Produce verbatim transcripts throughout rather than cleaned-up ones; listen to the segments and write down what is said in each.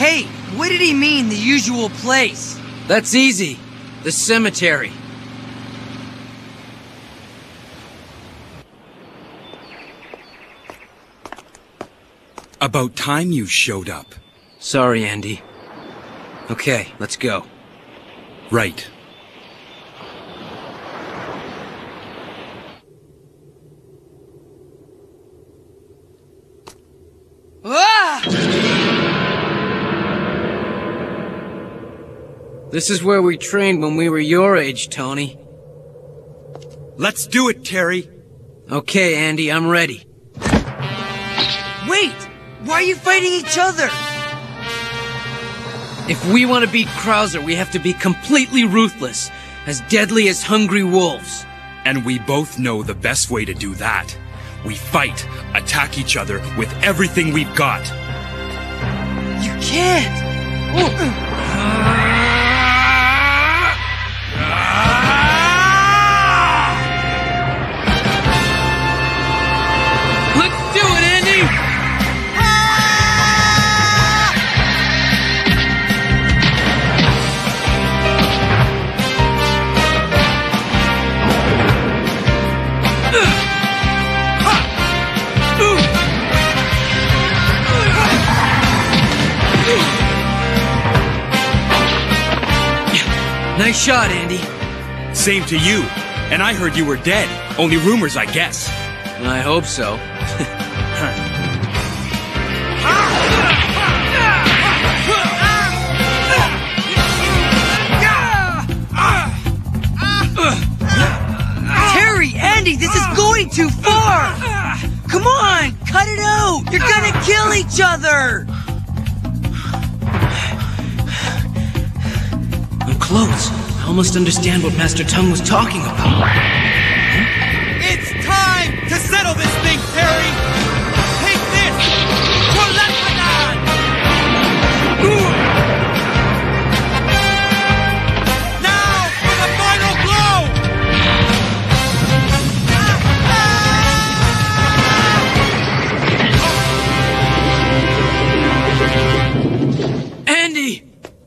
Wait, what did he mean, the usual place? That's easy. The cemetery. About time you showed up. Sorry, Andy. Okay, let's go. Right. Ah! This is where we trained when we were your age, Tony. Let's do it, Terry. Okay, Andy, I'm ready. Wait! Why are you fighting each other? If we want to beat Krauser, we have to be completely ruthless, as deadly as hungry wolves. And we both know the best way to do that. We fight, attack each other with everything we've got. You can't! Let's do it, Andy! Nice shot, Andy. Same to you. And I heard you were dead. Only rumors, I guess. I hope so. Terry, Andy, this is going too far! Come on, cut it out! You're gonna kill each other! I'm close. I almost understand what Master Tongue was talking about. It's time to settle this thing, Terry! Take this! Proletariat! Now for the final blow! Andy!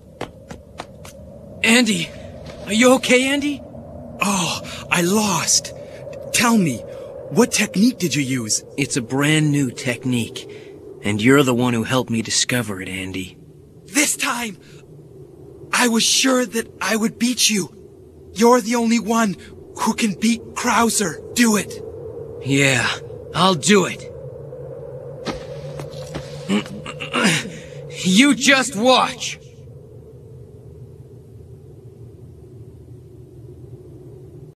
Andy! Are you okay, Andy? Oh, I lost. Tell me, what technique did you use? It's a brand new technique. And you're the one who helped me discover it, Andy. This time, I was sure that I would beat you. You're the only one who can beat Krauser. Do it. Yeah, I'll do it. You just watch.